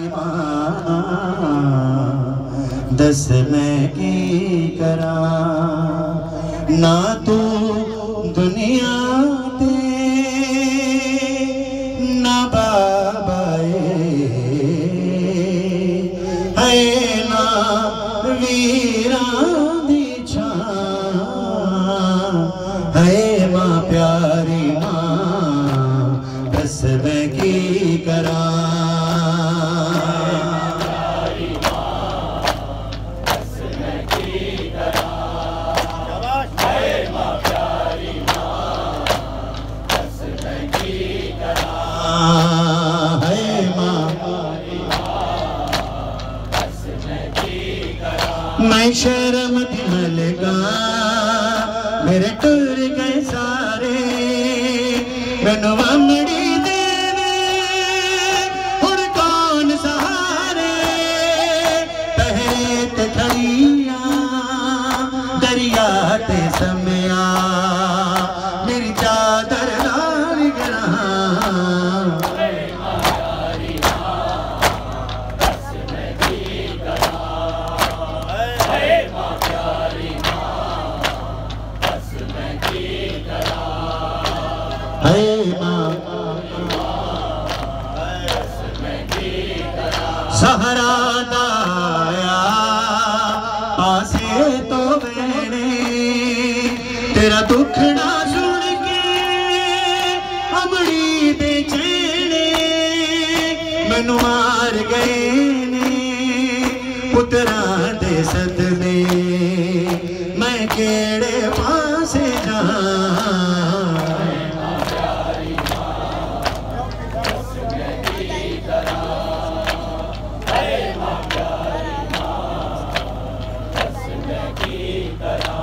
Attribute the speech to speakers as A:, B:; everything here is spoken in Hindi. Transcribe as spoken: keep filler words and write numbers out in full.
A: मां दस मैं की करा ना तू दुनिया ते ना बाबाए है ना वीरां दी छां है मां प्यारी मां दस मैं की करा मैं शर्म दिल लगा मेरे टुर गए सारे मैनू वमड़ी देवे हुण कौन सहारे पहरे ते खड़िया दरिया ते समया मेरी चादर नाल गरा हाय मां सहरा दाया पासे तो वेणे तेरा दुख ना सुन के अमड़ी बेचैने मैनू मार गए ने पुत्रां दे सदमे मैं केड़े पासे जां
B: Haye Maa Pyari Maa, das मैं की करा।